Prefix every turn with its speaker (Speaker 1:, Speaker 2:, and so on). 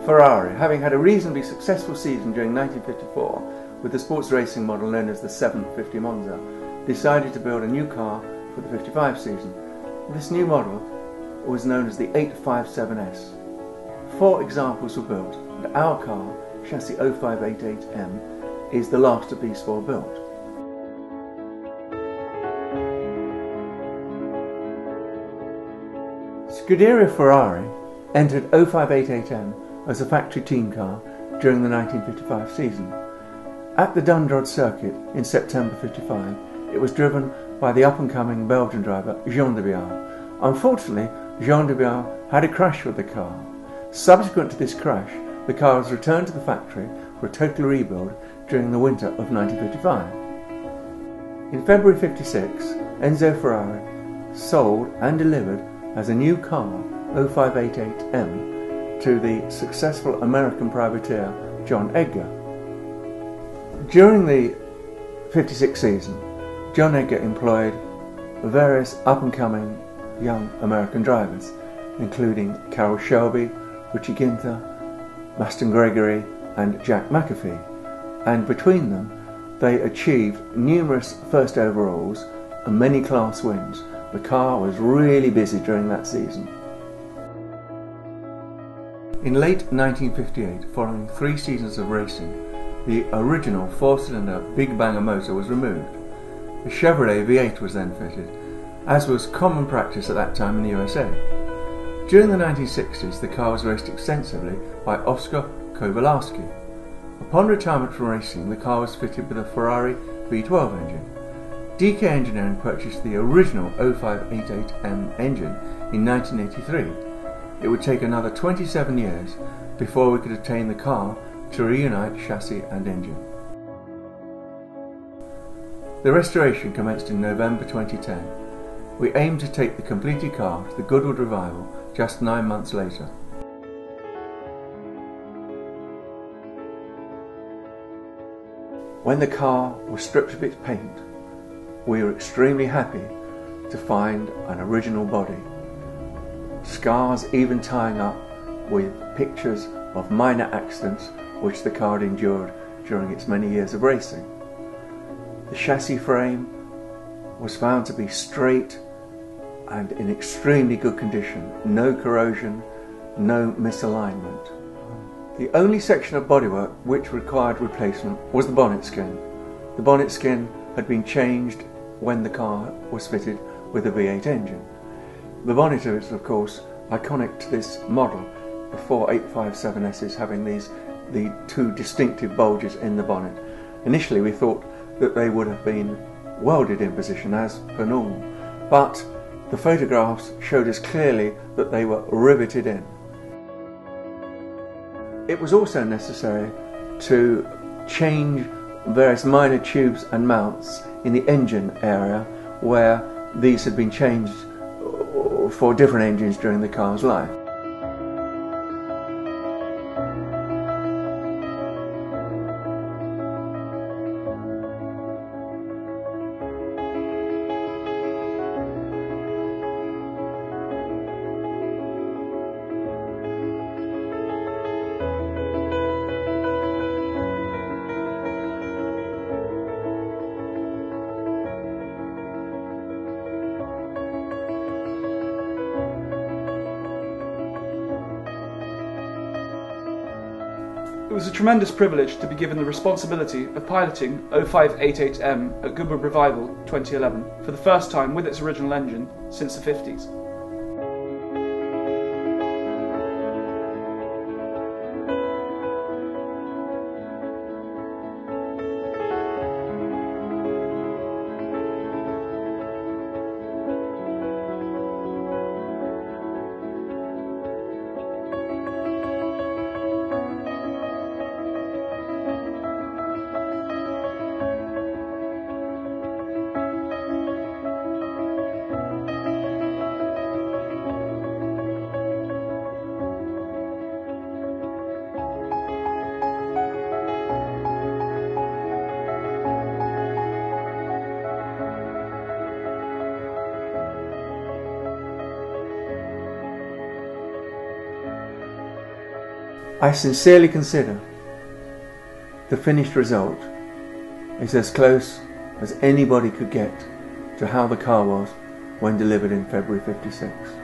Speaker 1: Ferrari, having had a reasonably successful season during 1954 with the sports racing model known as the 750 Monza, decided to build a new car for the 55 season. This new model was known as the 857S. 4 examples were built, and our car, chassis 0588M, is the last of these 4 built. Scuderia Ferrari entered 0588M as a factory team car during the 1955 season. At the Dundrod circuit in September 55, it was driven by the up-and-coming Belgian driver Jean de Biard. Unfortunately, Jean de Biard had a crash with the car. Subsequent to this crash, the car was returned to the factory for a total rebuild during the winter of 1955. In February 56, Enzo Ferrari sold and delivered as a new car 0588M to the successful American privateer John Edgar. During the 56 season, John Edgar employed various up-and-coming young American drivers, including Carroll Shelby, Richie Ginther, Maston Gregory and Jack McAfee, and between them they achieved numerous first overalls and many class wins. The car was really busy during that season. In late 1958, following 3 seasons of racing, the original 4-cylinder Big Banger motor was removed. The Chevrolet V8 was then fitted, as was common practice at that time in the USA. During the 1960s, the car was raced extensively by Oskar Kowalski. Upon retirement from racing, the car was fitted with a Ferrari V12 engine. DK Engineering purchased the original 0588M engine in 1983. It would take another 27 years before we could attain the car to reunite chassis and engine. The restoration commenced in November 2010. We aim to take the completed car to the Goodwood Revival just 9 months later. When the car was stripped of its paint, we were extremely happy to find an original body. Scars even tying up with pictures of minor accidents which the car had endured during its many years of racing. The chassis frame was found to be straight and in extremely good condition, no corrosion, no misalignment. The only section of bodywork which required replacement was the bonnet skin. The bonnet skin had been changed when the car was fitted with a V8 engine. The bonnet is, of course, iconic to this model, the 4 857Ss having the 2 distinctive bulges in the bonnet. Initially we thought that they would have been welded in position as per normal, but the photographs showed us clearly that they were riveted in. It was also necessary to change various minor tubes and mounts in the engine area where these had been changed for different engines during the car's life.
Speaker 2: It was a tremendous privilege to be given the responsibility of piloting 0588M at Goodwood Revival 2011 for the first time with its original engine since the 50s.
Speaker 1: I sincerely consider the finished result is as close as anybody could get to how the car was when delivered in February '56.